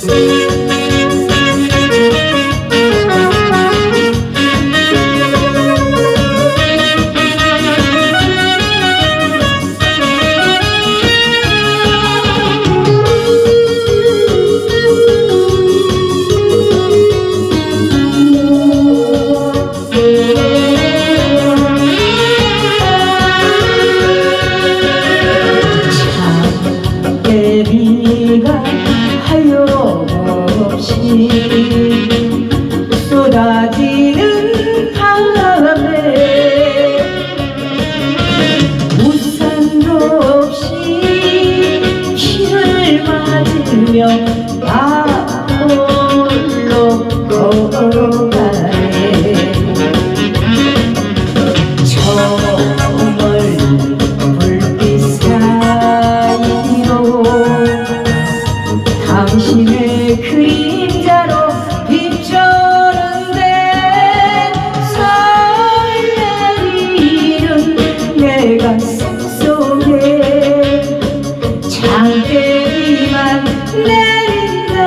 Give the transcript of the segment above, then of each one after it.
비가 하염없이 쏟아지는 밤에 우산도 없이 비를 맞으며 나 홀로 걸어가네. 저 멀리 불빛 사이로 당신의 그림자로 비추는데 설레이는 내 가슴 속에 장대비만 내린다.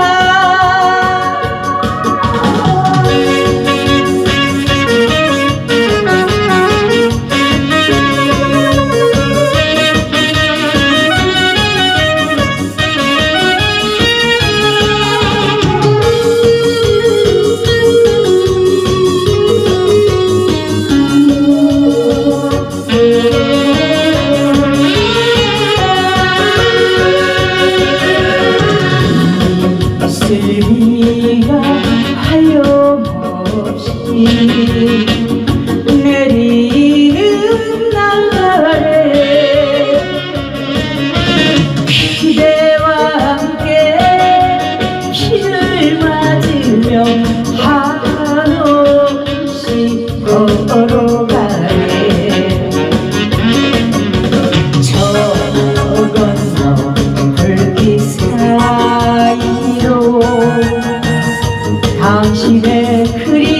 비가 하염없이 내리는 날에 그대와 함께 비를 맞으며 한없이 걸어가네. 저 건너 불빛 사이로 당신의 그림